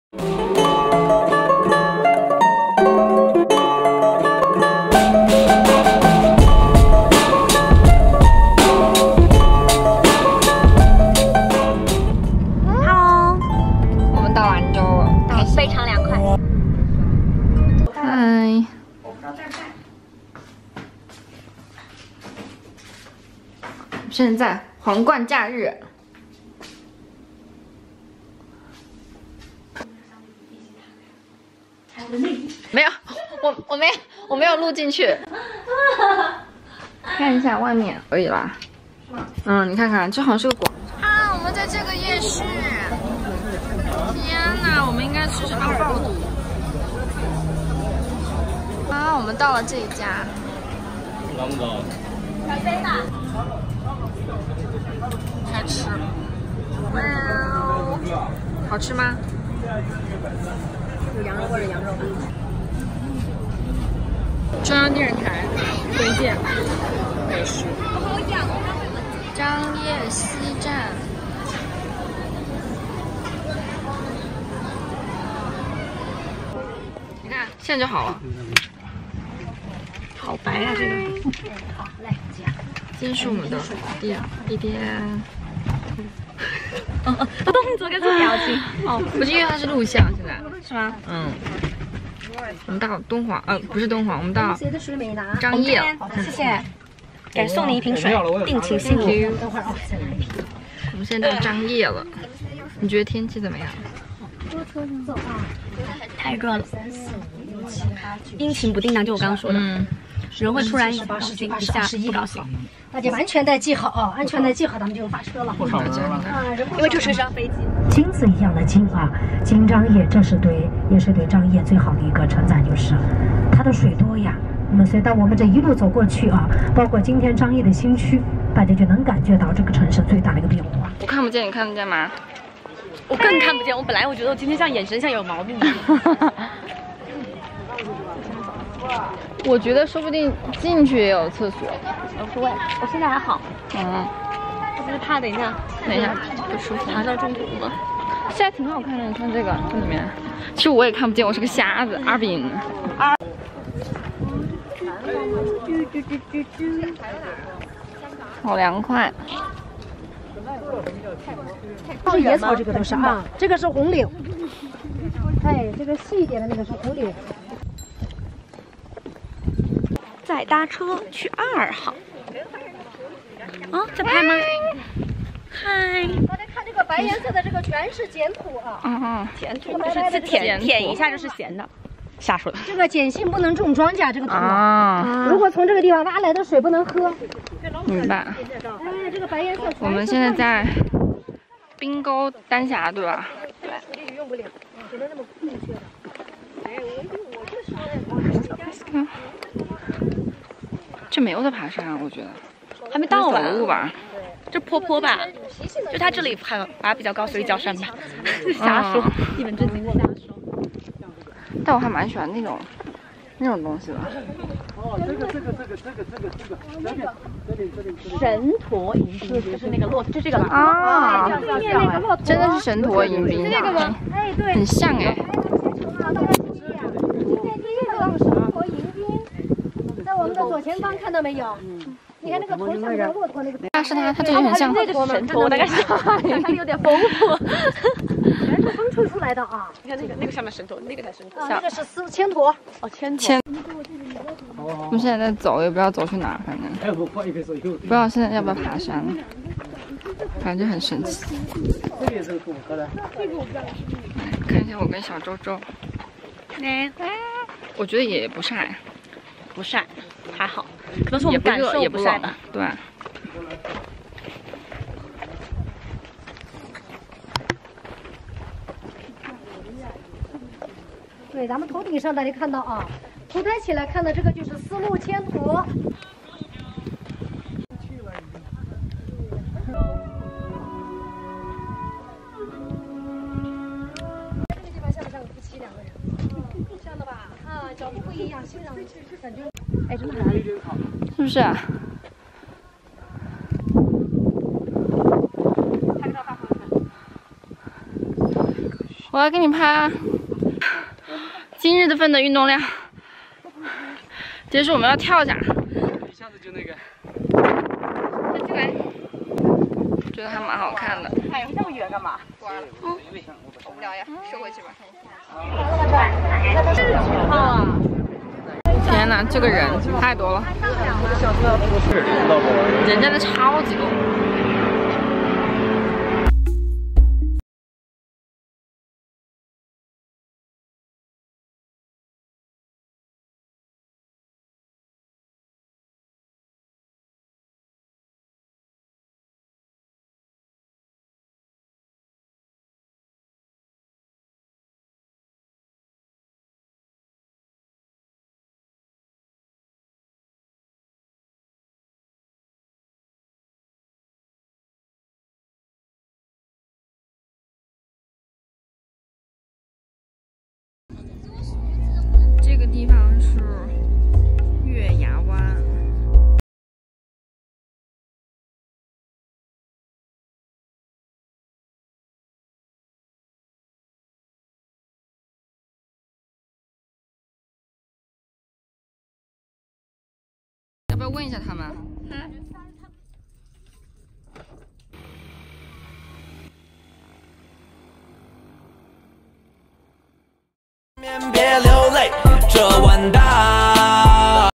现在皇冠假日，没有，我没有录进去。看一下外面可以啦。你看看，这好像是个广场啊！我们在这个夜市，天哪，我们应该吃什么耳朵啊？我们到了这一家。小飞吧。开吃，哇哦，好吃吗？有羊肉或者羊肉。中央电视台推荐美食。张掖西站。你看，现在就好了。好白啊，这个。好嘞，这是我们的一点。动作跟做表情。哦，不是因为它是录像，现在是吗？我们到敦煌，不是敦煌，我们到张掖。 谢谢。给送你一瓶水，定情信物。等会儿再来一瓶。 我们现在到张掖了，你觉得天气怎么样？ 太热了，阴晴不定的，就我刚刚说的。人会突然一下不高兴。 大家安全带系好啊，安全带系好，咱们就发车了。 因为这是张飞机。 金子一样的金啊，金张掖，这是也是对张掖最好的一个称赞，就是它的水多呀。那么随着我们这一路走过去啊，包括今天张掖的新区，大家就能感觉到这个城市最大的一个变化。 我看不见，你看得见吗？ 我更看不见。我本来我觉得我今天像眼神像有毛病。 我觉得说不定进去也有厕所。 无所谓，我现在还好。我只是怕等一下不舒服，爬到中途吗？ 现在挺好看的，你看这个这里面。其实我也看不见，我是个瞎子。阿炳。好凉快。 是野草，这个都是啊，这个是红柳。哎，这个细一点的那个是红柳。 再搭车去2号。在拍吗？嗨。 大家看这个白颜色的，这个全是碱土啊。 碱土就是舔一下就是咸的。瞎说的。 这个碱性不能种庄稼，这个土如果从这个地方挖来的水不能喝。 明白。 哎，这个白颜色。 我们现在在滨沟丹霞，对吧？ 对。这个用不了，只能那么空缺的。哎，我就说。 这没有在爬山啊，我觉得还没到吧？ 走路吧， 这坡吧，就它这里海拔比较高，所以叫山吧。瞎说，一本正经瞎说。 但我还蛮喜欢那种东西的。 神驼迎宾，就是那个骆驼，就这个吧。 啊，真的是神驼迎宾， 是这个吗？哎，对， 很像哎。 我们的左前方看到没有？你看那个头像那个骆驼那个。 是它这就很像。 那个是神驼，大概是它有点丰富。 全是风吹出来的啊！ 你看那个上面神驼，那个才神驼。 那个是千驼。 千驼。 我们现在在走，也不知道走去哪，反正不知道现在要不要爬山，反正很神奇。看一下我跟小周周。我觉得也不晒。 不晒，还好，可能是我们感受不晒吧。 对。 对，咱们头顶上大家看到啊，头抬起来看的这个就是丝路千驼。这个地方像不像个夫妻两个人？像的吧？角度不一样，欣赏感觉。 哎，真的很难， 是不是啊？ 我要给你拍今日份的运动量。结束，我们要跳下。 一下子就那个。 快进来。觉得还蛮好看的。 哎呦，那么远干嘛？ 玩了。好无聊呀，收回去吧。天哪，这个人太多了。人真的超级多。这个地方是月牙湾。要不要问一下他们？ 别流泪，这碗大。